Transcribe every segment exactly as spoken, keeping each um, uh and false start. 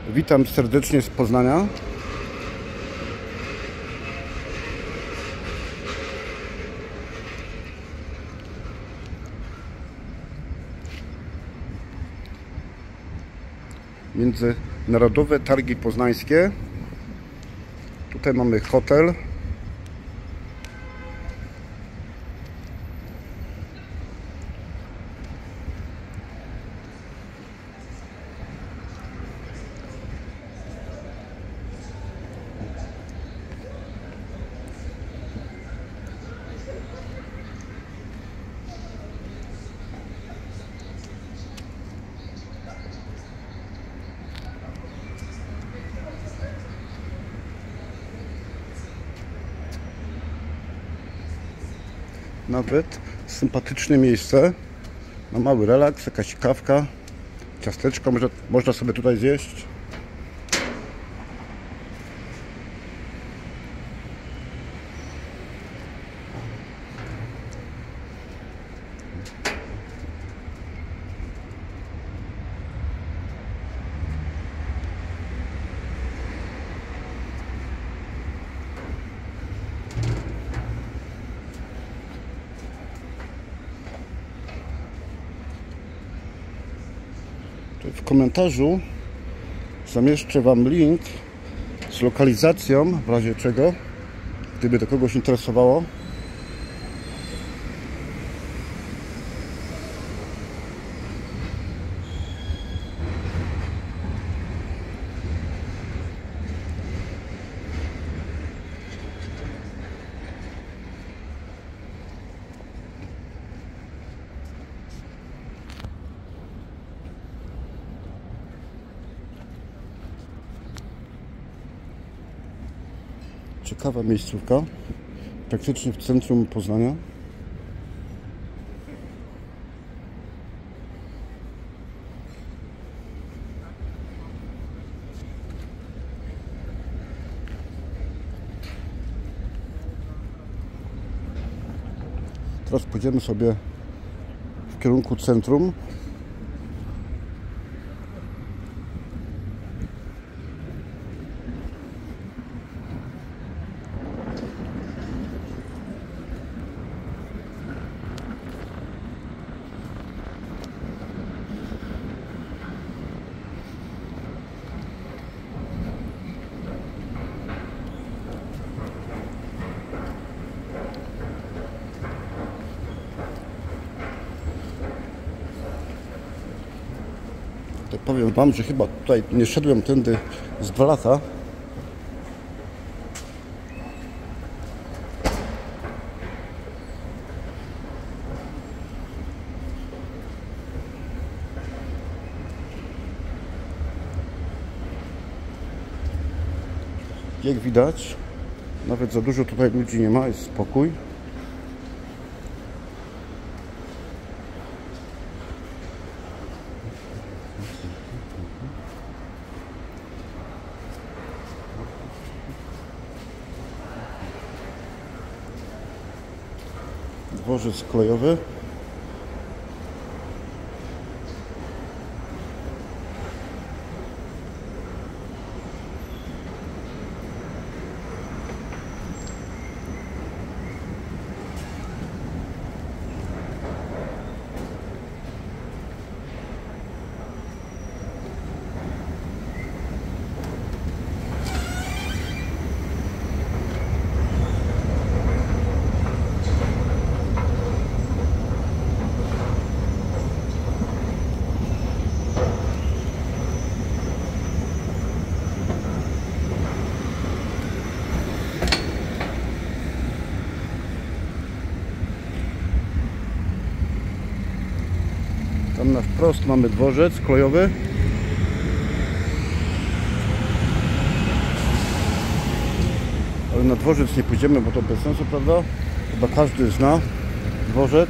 Witam serdecznie z Poznania. Międzynarodowe Targi Poznańskie. Tutaj mamy hotel. Nawet sympatyczne miejsce na mały relaks, jakaś kawka, ciasteczko może, można sobie tutaj zjeść. W komentarzu zamieszczę Wam link z lokalizacją, w razie czego, gdyby to kogoś interesowało. Ciekawa miejscówka, praktycznie w centrum Poznania. Teraz pójdziemy sobie w kierunku centrum. To powiem Wam, że chyba tutaj nie szedłem tędy z dwa lata. Jak widać, nawet za dużo tutaj ludzi nie ma, jest spokój. Dworzec kolejowy. Tam na wprost mamy dworzec kolejowy. Ale na dworzec nie pójdziemy, bo to bez sensu, prawda? Chyba każdy zna dworzec.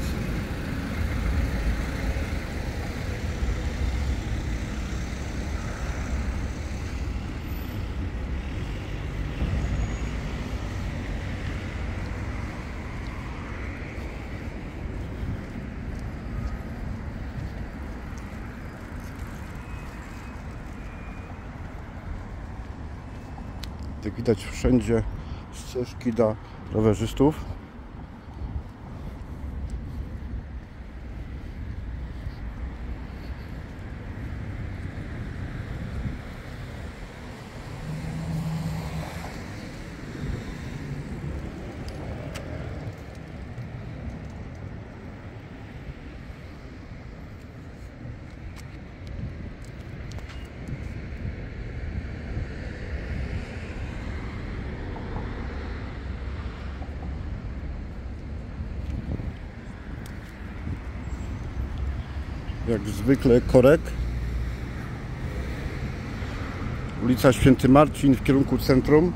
Jak widać, wszędzie ścieżki dla rowerzystów. Jak zwykle korek. Ulica Święty Marcin w kierunku centrum.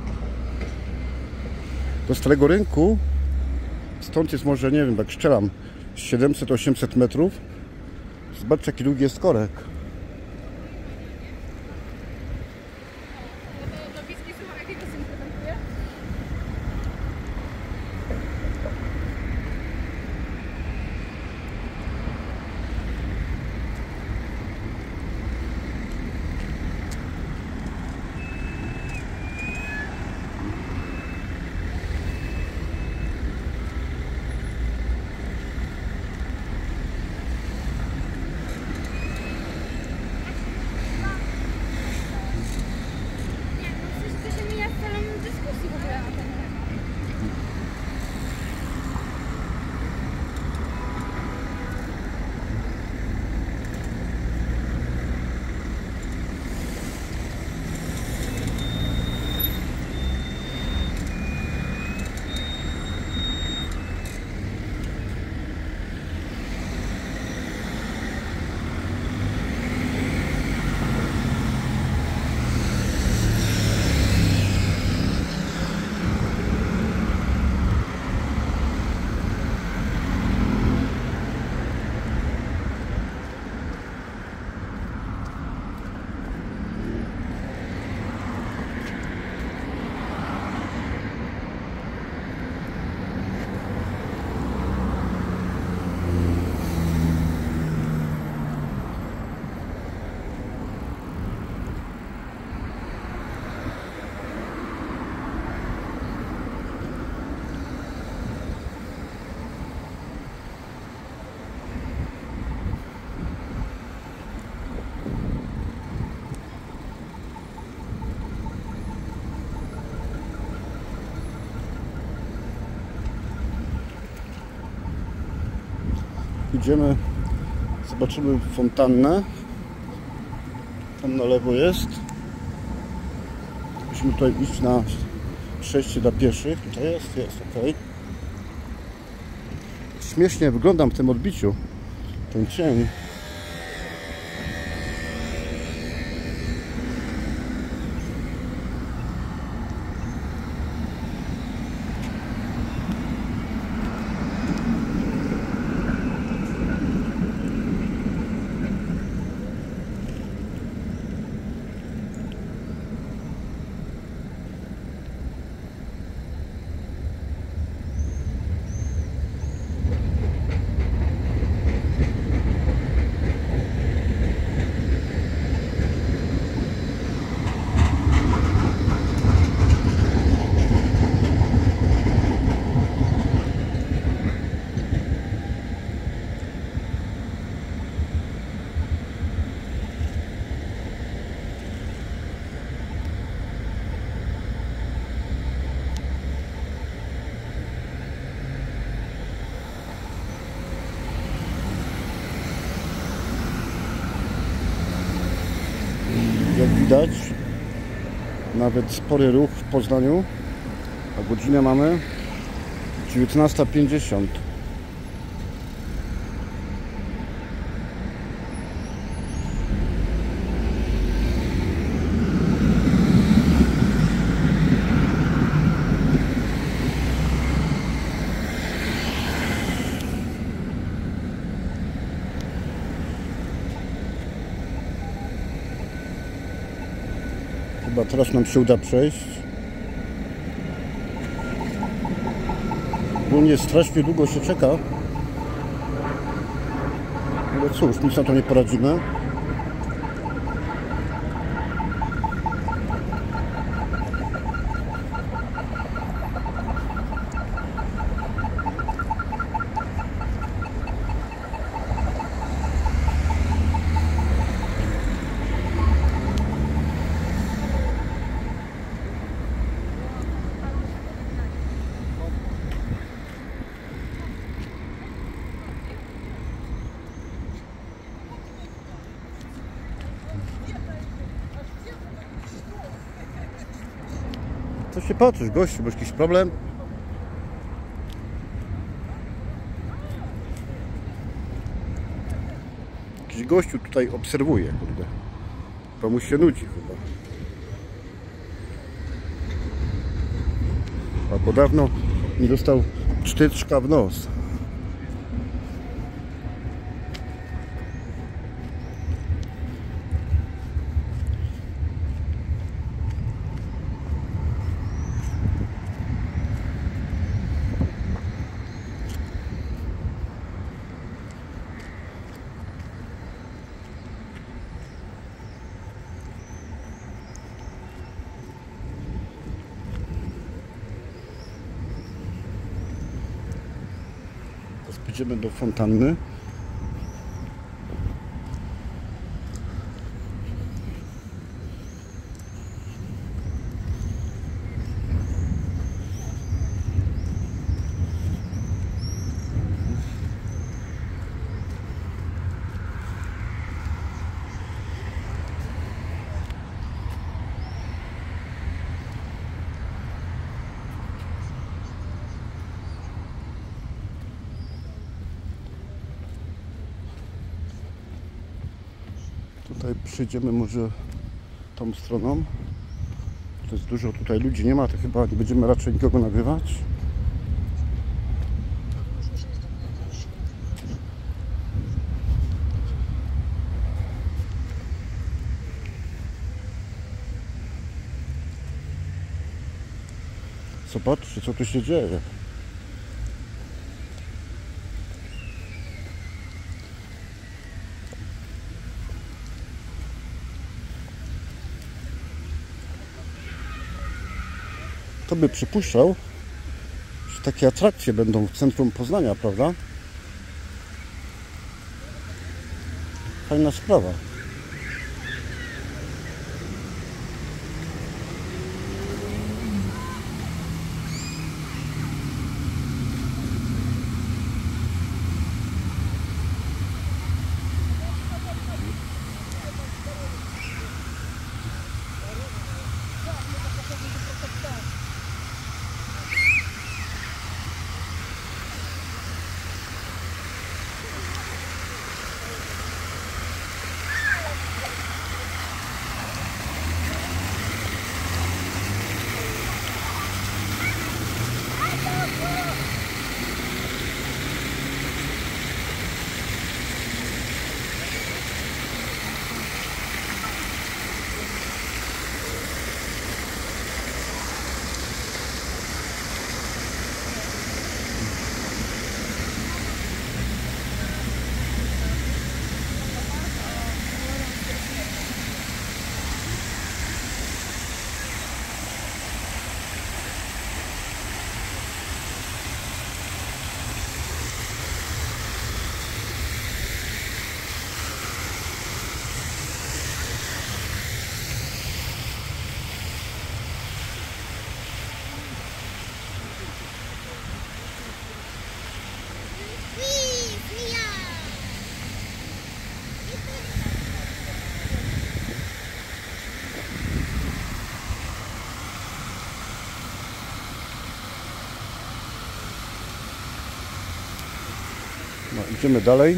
Do Starego Rynku stąd jest może, nie wiem, tak strzelam, siedemset osiemset metrów. Zobaczcie, jaki długi jest korek. Idziemy, zobaczymy fontannę. Tam na lewo jest. Musimy tutaj iść na przejście dla pieszych. Tutaj jest, jest, ok. Śmiesznie wyglądam w tym odbiciu. Ten cień. Jak widać, nawet spory ruch w Poznaniu, a godzinę mamy dziewiętnasta pięćdziesiąt. Chyba teraz nam się uda przejść. Ogólnie strasznie długo się czeka. Ale cóż, nic na to nie poradzimy. Co się patrzysz, gościu? Masz jakiś problem? Jakiś gościu tutaj obserwuje, kurde. Komuś się nudzi chyba. Albo dawno nie dostał cztyczka w nos. Idziemy do fontanny. Tutaj przyjdziemy może tą stroną. To jest dużo tutaj ludzi, nie ma, to chyba nie będziemy raczej nikogo nagrywać. Zobaczcie, co tu się dzieje. Kto by przypuszczał, że takie atrakcje będą w centrum Poznania, prawda? Fajna sprawa. No, idziemy dalej.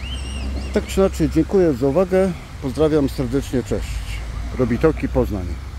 Tak czy inaczej, dziękuję za uwagę. Pozdrawiam serdecznie, cześć. Robitoki, Poznań.